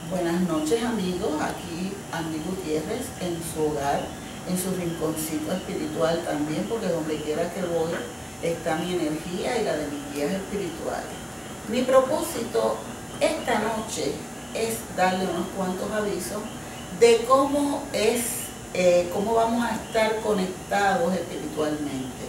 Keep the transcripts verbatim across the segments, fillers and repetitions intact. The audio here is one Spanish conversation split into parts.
Buenas noches amigos, aquí Andy Gutiérrez en su hogar, en su rinconcito espiritual también, porque donde quiera que voy está mi energía y la de mis guías espirituales. Mi propósito esta noche es darle unos cuantos avisos de cómo es, eh, cómo vamos a estar conectados espiritualmente.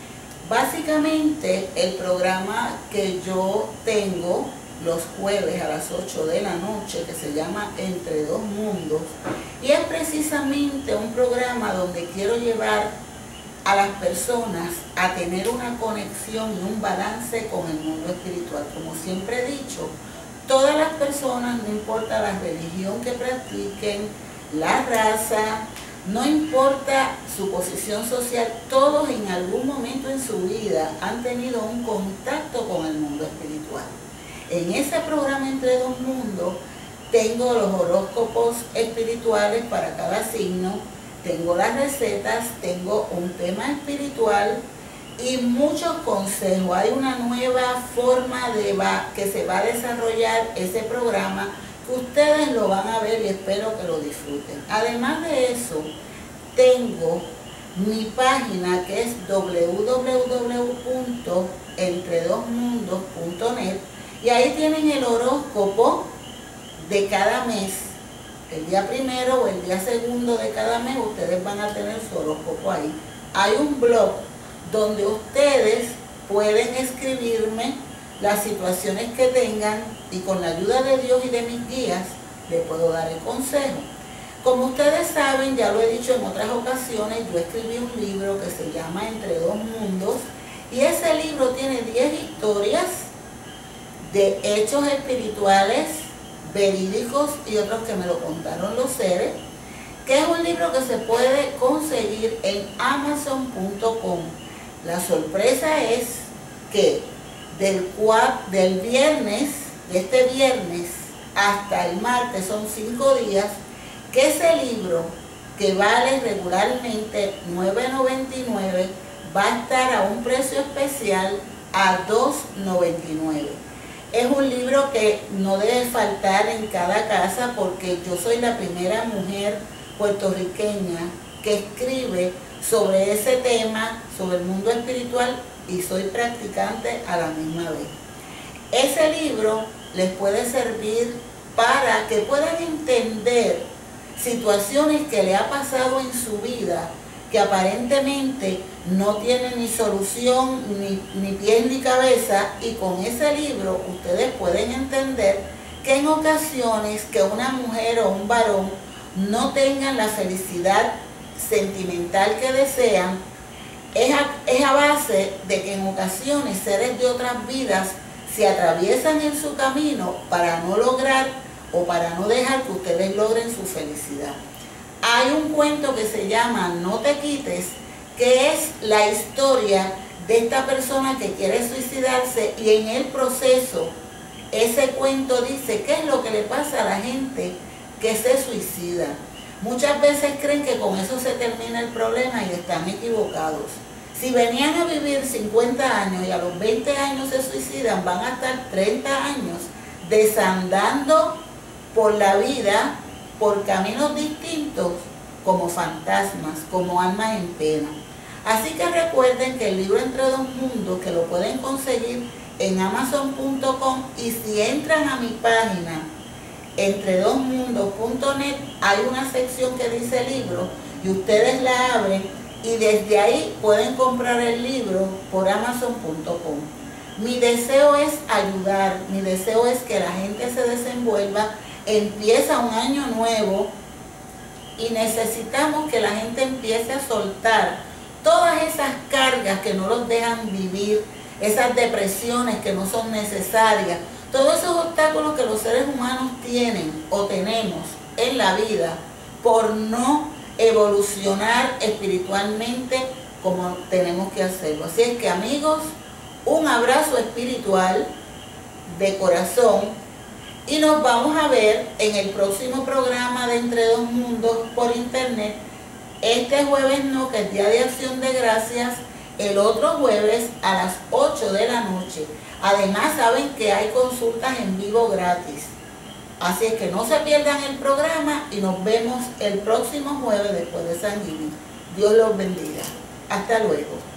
Básicamente el programa que yo tengo los jueves a las ocho de la noche, que se llama Entre Dos Mundos, y es precisamente un programa donde quiero llevar a las personas a tener una conexión y un balance con el mundo espiritual. Como siempre he dicho, todas las personas, no importa la religión que practiquen, la raza, no importa su posición social, todos en algún momento en su vida han tenido un contacto con el mundo espiritual. En ese programa Entre Dos Mundos tengo los horóscopos espirituales para cada signo, tengo las recetas, tengo un tema espiritual y muchos consejos. Hay una nueva forma de va, que se va a desarrollar ese programa, que ustedes lo van a ver y espero que lo disfruten. Además de eso, tengo mi página que es doble u doble u doble u punto entre dos mundos punto net y ahí tienen el horóscopo de cada mes. El día primero o el día segundo de cada mes ustedes van a tener su horóscopo ahí. Hay un blog donde ustedes pueden escribirme las situaciones que tengan y con la ayuda de Dios y de mis guías les puedo dar el consejo. Como ustedes saben, ya lo he dicho en otras ocasiones, yo escribí un libro que se llama Entre Dos Mundos y ese libro tiene diez historias de hechos espirituales, verídicos y otros que me lo contaron los seres, que es un libro que se puede conseguir en amazon punto com. La sorpresa es que del, del viernes, de este viernes hasta el martes, son cinco días, que ese libro, que vale regularmente nueve noventa y nueve, va a estar a un precio especial a dos noventa y nueve. Es un libro que no debe faltar en cada casa porque yo soy la primera mujer puertorriqueña que escribe sobre ese tema, sobre el mundo espiritual, y soy practicante a la misma vez. Ese libro les puede servir para que puedan entender situaciones que le ha pasado en su vida que aparentemente no tienen ni solución, ni, ni pies ni cabeza, y con ese libro ustedes pueden entender que en ocasiones que una mujer o un varón no tengan la felicidad sentimental que desean, es a, es a base de que en ocasiones seres de otras vidas se atraviesan en su camino para no lograr o para no dejar que ustedes logren su felicidad. Hay un cuento que se llama No te quites, que es la historia de esta persona que quiere suicidarse, y en el proceso ese cuento dice qué es lo que le pasa a la gente que se suicida. Muchas veces creen que con eso se termina el problema y están equivocados. Si venían a vivir cincuenta años y a los veinte años se suicidan, van a estar treinta años desandando por la vida, por caminos distintos, como fantasmas, como almas en pena. Así que recuerden que el libro Entre Dos Mundos, que lo pueden conseguir en amazon punto com, y si entran a mi página entre dos mundos punto net, hay una sección que dice libro y ustedes la abren y desde ahí pueden comprar el libro por amazon punto com. Mi deseo es ayudar, mi deseo es que la gente se desenvuelva. Empieza un año nuevo y necesitamos que la gente empiece a soltar todas esas cargas que no los dejan vivir, esas depresiones que no son necesarias, todos esos obstáculos que los seres humanos tienen o tenemos en la vida por no evolucionar espiritualmente como tenemos que hacerlo. Así es que amigos, un abrazo espiritual de corazón. Y nos vamos a ver en el próximo programa de Entre Dos Mundos por internet. Este jueves no, que es Día de Acción de Gracias, el otro jueves a las ocho de la noche. Además saben que hay consultas en vivo gratis. Así es que no se pierdan el programa y nos vemos el próximo jueves después de San Giving. Dios los bendiga. Hasta luego.